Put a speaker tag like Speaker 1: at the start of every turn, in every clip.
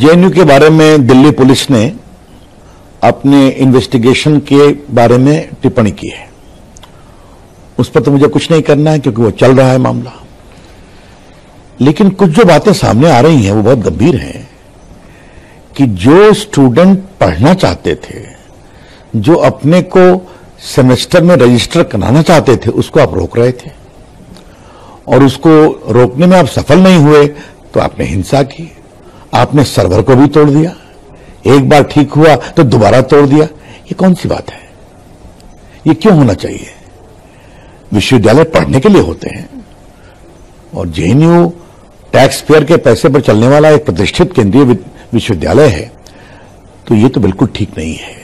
Speaker 1: JNU के बारे में दिल्ली पुलिस ने अपने इन्वेस्टिगेशन के बारे में टिप्पणी की है। उस पर तो मुझे कुछ नहीं करना है क्योंकि वो चल रहा है मामला। लेकिन कुछ जो बातें सामने आ रही हैं वो बहुत गंभीर हैं कि जो स्टूडेंट पढ़ना चाहते थे, जो अपने को सेमेस्टर में रजिस्टर कराना चाहते थे, उसको आप रोक रहे थे और उसको रोकने में आप सफल नहीं हुए तो आपने हिंसा की, आपने सर्वर को भी तोड़ दिया, एक बार ठीक हुआ तो दोबारा तोड़ दिया। ये कौन सी बात है? ये क्यों होना चाहिए? विश्वविद्यालय पढ़ने के लिए होते हैं और जेएनयू टैक्स पेयर के पैसे पर चलने वाला एक प्रतिष्ठित केंद्रीय विश्वविद्यालय है, तो ये तो बिल्कुल ठीक नहीं है।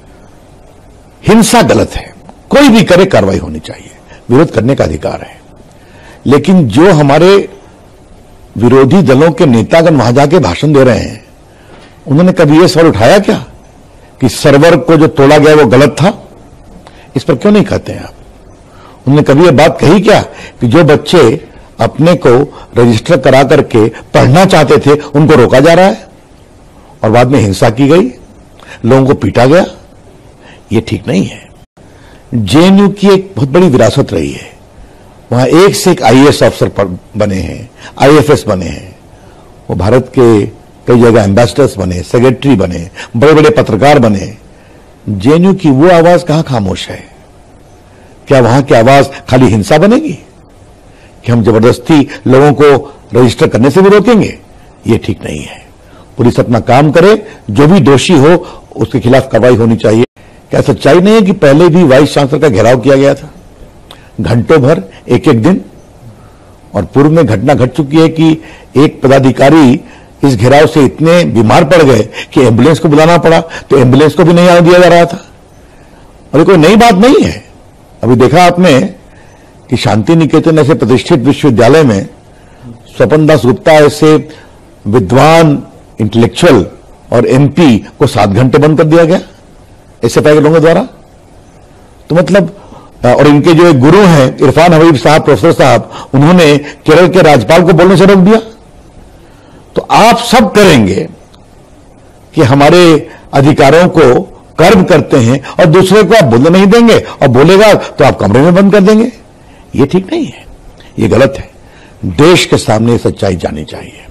Speaker 1: हिंसा गलत है, कोई भी करे कार्रवाई होनी चाहिए, विरोध करने का अधिकार है। लेकिन जो हमारे विरोधी दलों के नेतागण वहां जाके भाषण दे रहे हैं, उन्होंने कभी यह सवाल उठाया क्या कि सर्वर को जो तोड़ा गया वो गलत था? इस पर क्यों नहीं कहते हैं आप? उन्होंने कभी यह बात कही क्या कि जो बच्चे अपने को रजिस्टर करा करके पढ़ना चाहते थे उनको रोका जा रहा है और बाद में हिंसा की गई, लोगों को पीटा गया? ये ठीक नहीं है। जेएनयू की एक बहुत बड़ी विरासत रही है, वहां एक से एक आईएएस अफसर बने हैं, आईएफएस बने हैं, वो भारत के कई जगह एम्बेसडर्स बने, सेक्रेटरी बने, बड़े बड़े पत्रकार बने। जेएनयू की वो आवाज कहां खामोश है? क्या वहां की आवाज खाली हिंसा बनेगी कि हम जबरदस्ती लोगों को रजिस्टर करने से भी रोकेंगे? ये ठीक नहीं है। पुलिस अपना काम करे, जो भी दोषी हो उसके खिलाफ कार्रवाई होनी चाहिए। क्या सच्चाई नहीं है कि पहले भी वाइस चांसलर का घेराव किया गया था, घंटों भर, एक एक दिन? और पूर्व में घटना घट चुकी है कि एक पदाधिकारी इस घेराव से इतने बीमार पड़ गए कि एम्बुलेंस को बुलाना पड़ा, तो एम्बुलेंस को भी नहीं आने दिया जा रहा था। और ये कोई नई बात नहीं है। अभी देखा आपने कि शांति निकेतन ऐसे प्रतिष्ठित विश्वविद्यालय में स्वपन दास गुप्ता ऐसे विद्वान इंटेलेक्चुअल और एमपी को 7 घंटे बंद कर दिया गया ऐसे पैकेट लोगों द्वारा। तो मतलब, और इनके जो एक गुरु हैं इरफान हबीब साहब, प्रोफेसर साहब, उन्होंने केरल के राज्यपाल को बोलने से रोक दिया। तो आप सब करेंगे कि हमारे अधिकारों को कर्म करते हैं और दूसरे को आप बोलने नहीं देंगे, और बोलेगा तो आप कमरे में बंद कर देंगे। ये ठीक नहीं है, ये गलत है। देश के सामने सच्चाई जानी चाहिए।